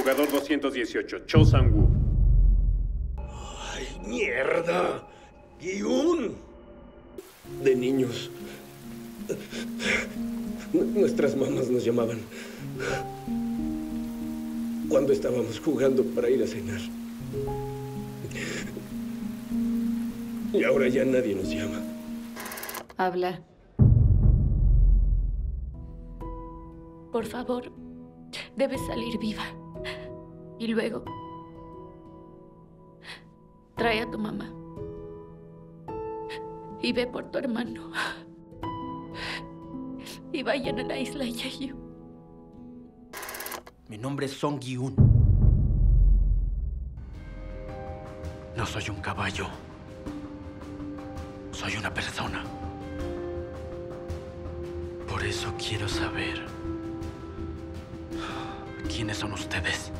Jugador 218, Cho Sang-woo. ¡Ay, mierda! ¡Gi-hun! De niños, nuestras mamás nos llamaban cuando estábamos jugando para ir a cenar. Y ahora ya nadie nos llama. Habla. Por favor, debes salir viva. Y luego, trae a tu mamá. Y ve por tu hermano. Y vayan a la isla Jeju. Mi nombre es Song Gi-hun. No soy un caballo. Soy una persona. Por eso quiero saber quiénes son ustedes.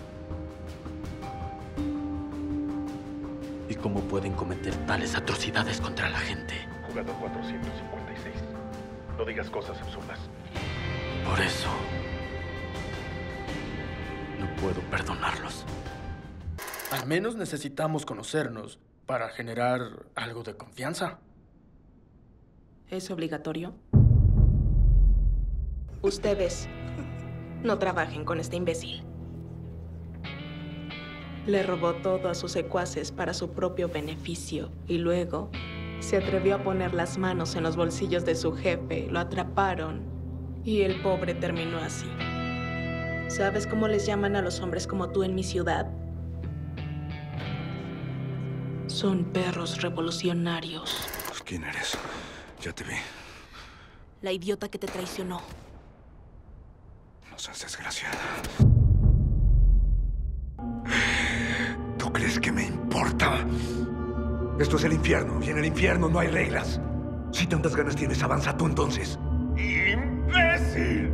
¿Y cómo pueden cometer tales atrocidades contra la gente? Jugador 456. No digas cosas absurdas. Por eso no puedo perdonarlos. Al menos necesitamos conocernos para generar algo de confianza. ¿Es obligatorio? Ustedes no trabajen con este imbécil. Le robó todo a sus secuaces para su propio beneficio y luego se atrevió a poner las manos en los bolsillos de su jefe, lo atraparon y el pobre terminó así. ¿Sabes cómo les llaman a los hombres como tú en mi ciudad? Son perros revolucionarios. ¿Quién eres? Ya te vi. La idiota que te traicionó. No seas desgraciada. ¿Tú crees que me importa? Esto es el infierno, y en el infierno no hay reglas. Si tantas ganas tienes, avanza tú entonces. ¡Imbécil!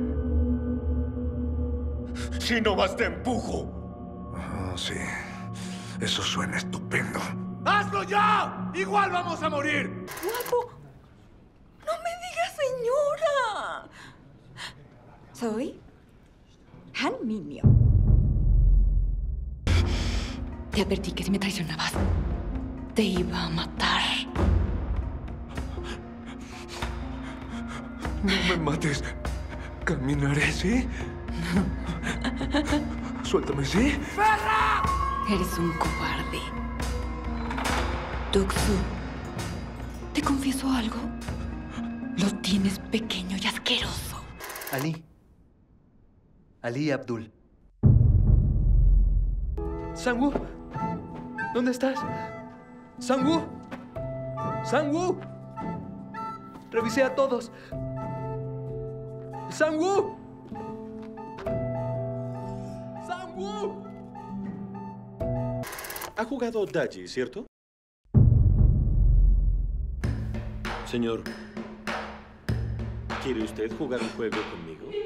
Si no vas, te empujo. Oh, sí. Eso suena estupendo. ¡Hazlo ya! ¡Igual vamos a morir! ¡Guapo! ¡No me digas señora! Soy Han Minmyo. Te advertí que si me traicionabas, te iba a matar. No me mates. Caminaré, ¿sí? Suéltame, ¿sí? ¡Ferra! Eres un cobarde. Doksu, ¿te confieso algo? Lo tienes pequeño y asqueroso. Ali Abdul. Sang-woo, ¿dónde estás? Sang-woo, Sang-woo. Revisé a todos. Sang-woo. Sang-woo. Ha jugado Daji, ¿cierto? Señor, ¿quiere usted jugar un juego conmigo?